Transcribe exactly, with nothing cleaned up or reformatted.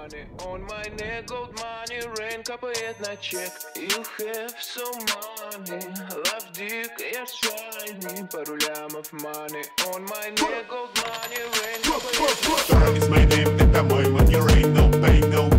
money, on my neck, gold money, rain капает на чек. You have so money, love dick, я shiny, пару лямов money, on my neck, gold money, rain капает на чек. Sorrow is my name, это мой money, rain, no pain, no